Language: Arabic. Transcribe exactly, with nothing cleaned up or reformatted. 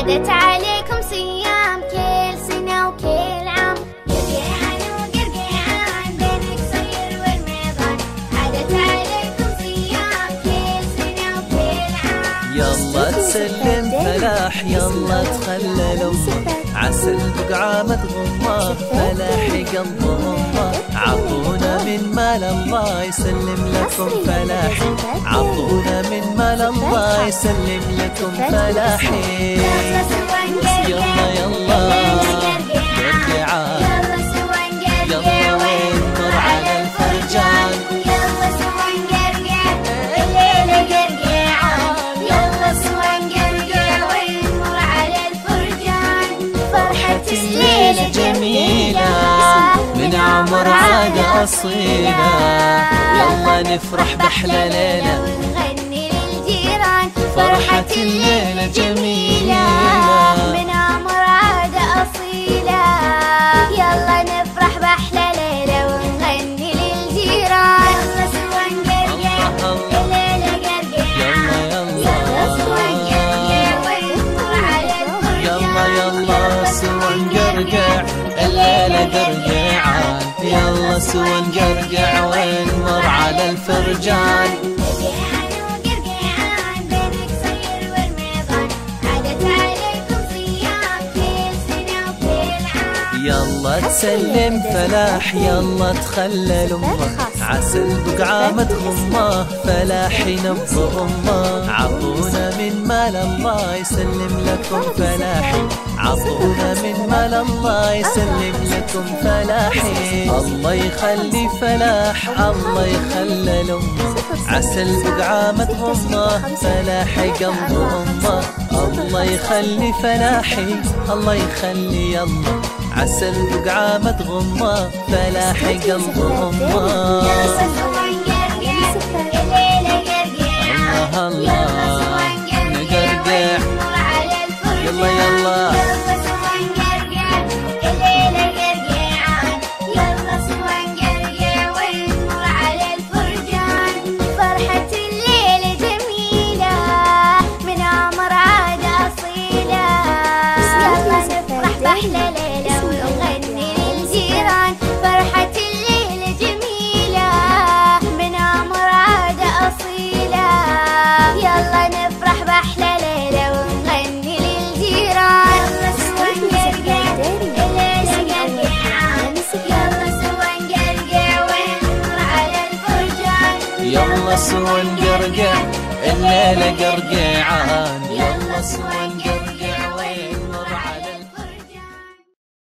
عادت عليكم صيام كل سنة وكل عام. قرقيعان وقرقيعان بين قصير والميضان، عادت عليكم صيام كل سنة وكل عام. يلا تسلم فلاح يلا تخلل أمه، عسل بقعة متغمة فلاحي قلب أمه. عطونا من مال الله يسلم لكم فلاحي، عطونا من مال الله يسلم لكم فلاحي. يلا يلا قرقيعان، يلا ونمر على الفرجان. يلا سوا نقرقع الليلة قرقيعان، يلا سوا نقرقع ونمر على الفرجان. فرحة الليلة جميلة من عمر عادة أصيلة، يلا نفرح بأحلى ليلة ونغني للجيران. فرحة الليلة جميلة من عمر عادة أصيلة، يلا نفرح بأحلى ليلة ونغني للجيران. يلا سوا نقرقع الليلة قرقيعان، يلا سوا نقرقع ونمر على الفرجان. يلا يلا سوا نقرقع الليلة قرقيعان، يلا سوا نقرقع ونمر على الفرجان. قرقيعان وقرقيعان بين قصير والميضان، عادت عليكم صيام كل سنة وكل عام. يلا تسلم فلاح يلا تخلل أمه، عسل بقعة متغمة فلاحي نبض أمه. عطونا من مال الله يسلم لكم فلاحي، عطونا من مال الله يسلم لكم فلاحي. الله يخلي فلاح الله يخلل أمه، عسل بقعة متغمة فلاحي قلب أمه. الله يخلي فلاحي الله يخلي يلا، عسل بقعة متغمة فلاحي قلب أمه. يلا سوا نقرقع الليلة قرقيعان، يلا سوا نقرقع ونمر على الفرجان. يلا يلا يلا سوا نقرقع الليلة قرقيعان، يلا سوا نقرقع ونمر على الفرجان. فرحة الليلة جميلة من عمر عادة أصيلة، يلا نفرح بأحلى ليلة ونغني للجيران. فرحة الليلة جميلة من عمر عادة أصيلة، يلا نفرح بأحلى ليلة ونغني للجيران. يلا سوا نقرقع الليلة قرقيعان، يلا سوا نقرقع ونمر على الفرجان. يلا سوا نقرقع الليلة قرقيعان، يلا سوا نقرقع